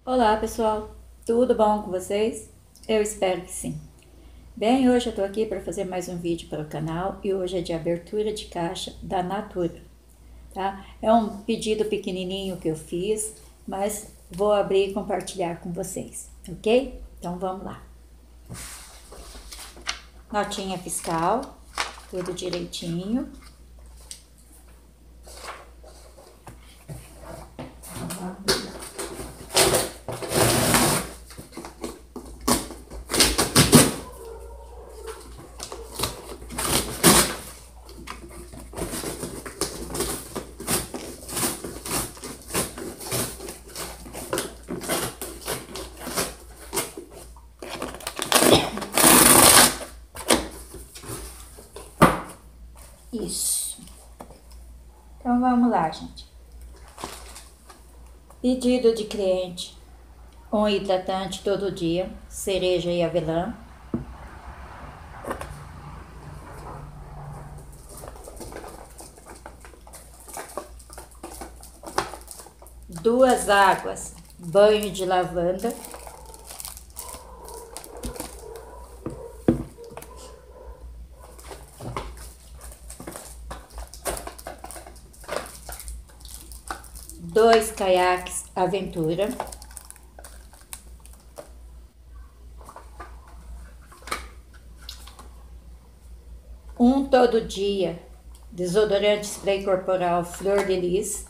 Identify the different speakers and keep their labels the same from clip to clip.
Speaker 1: Olá pessoal, tudo bom com vocês? Eu espero que sim. Bem, hoje eu tô aqui para fazer mais um vídeo para o canal e hoje é de abertura de caixa da Natura, tá? É um pedido pequenininho que eu fiz, mas vou abrir e compartilhar com vocês, ok? Então vamos lá. Notinha fiscal, tudo direitinho. Isso. Então vamos lá, gente. Pedido de cliente: um hidratante todo dia, cereja e avelã. Duas águas, banho de lavanda. Dois caiaques Aventura. Um todo dia, desodorante spray corporal Flor de Lis.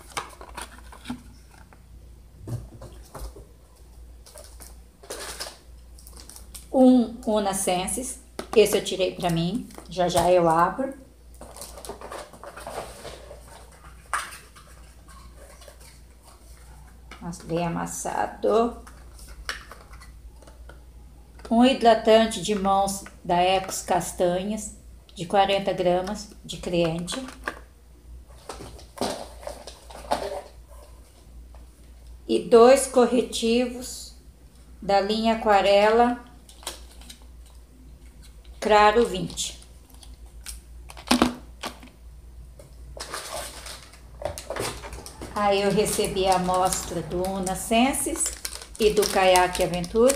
Speaker 1: Um Una Senses, esse eu tirei pra mim, já já eu abro. Nossa, bem amassado. Um hidratante de mãos da Ecos Castanhas, de 40 gramas, de cliente. E dois corretivos da linha Aquarela Claro 20. Aí eu recebi a amostra do Una Senses e do Caiaque Aventura.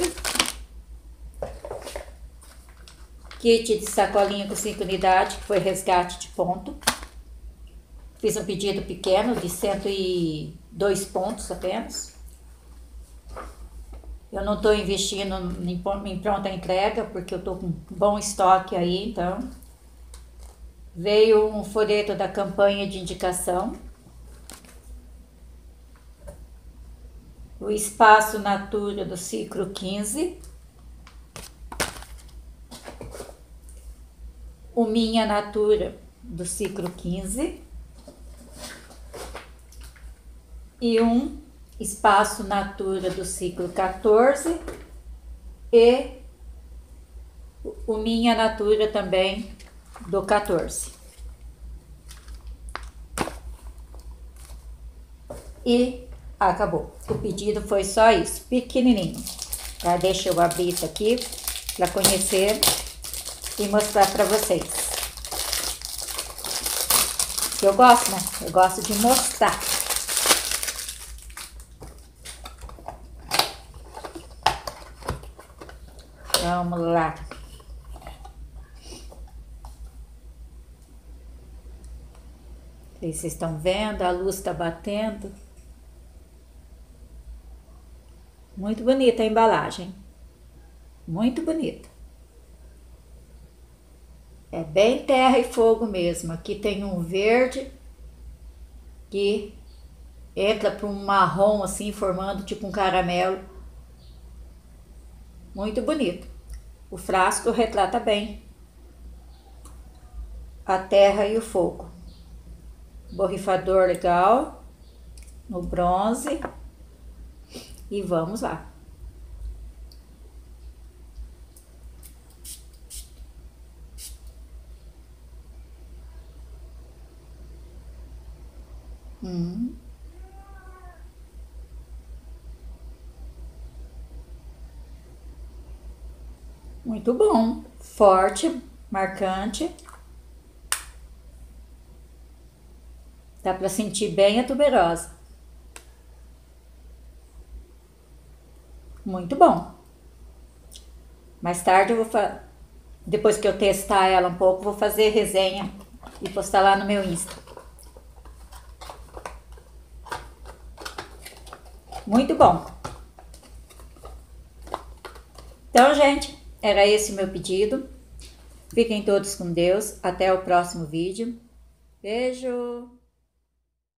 Speaker 1: Kit de sacolinha com 5 unidades, que foi resgate de ponto. Fiz um pedido pequeno de 102 pontos apenas. Eu não estou investindo em pronta entrega, porque eu estou com bom estoque aí, então. Veio um folheto da campanha de indicação. O Espaço Natura do ciclo 15. O Minha Natura do ciclo 15. E um Espaço Natura do ciclo 14. E o Minha Natura também do 14. E acabou. O pedido foi só isso, pequenininho. Tá? Deixa eu abrir isso aqui para conhecer e mostrar para vocês. Eu gosto, né? Eu gosto de mostrar. Vamos lá. Não sei se vocês estão vendo, a luz está batendo. Muito bonita a embalagem. Muito bonita. É bem terra e fogo mesmo. Aqui tem um verde que entra para um marrom assim, formando tipo um caramelo. Muito bonito. O frasco retrata bem a terra e o fogo. Borrifador legal no bronze. E vamos lá. Muito bom. Forte, marcante. Dá para sentir bem a tuberosa. muito bom. Mais tarde eu vou depois que eu testar ela um pouco, vou fazer resenha e postar lá no meu Insta. Muito bom. Então, gente, era esse o meu pedido. Fiquem todos com Deus. Até o próximo vídeo. Beijo!